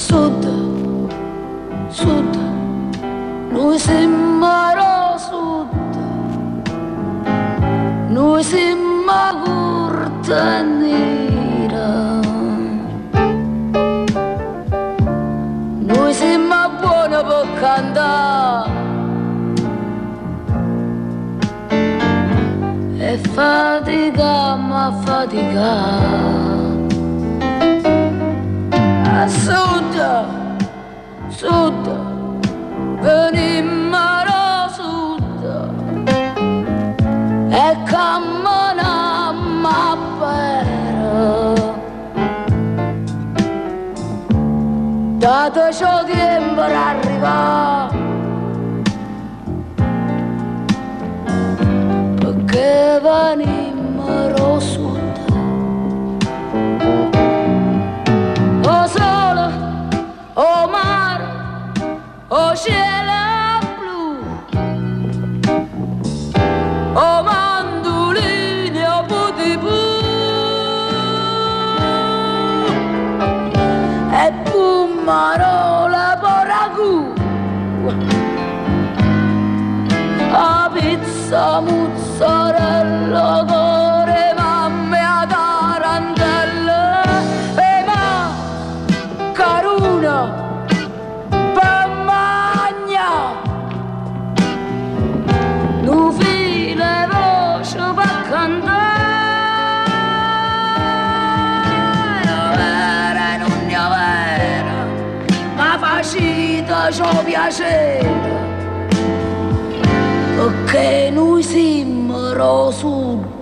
Sud, sud, noi siamo lo sud, noi siamo curta e nera, noi siamo buoni per cantare e faticamo a faticare. A sud, sud, venimmo da sud e camminiamo a pera. Dateci tempo per arrivare, perché venimmo da sud. O mare, o cielo blu, o mandolini, o putipù, e pumarola poragù, a pizza, mozzarella, core, mamme, a tarantella. Nu file voce per cantare, vera e non è vera, ma facita ciò piacere, perché noi siamo lo sud.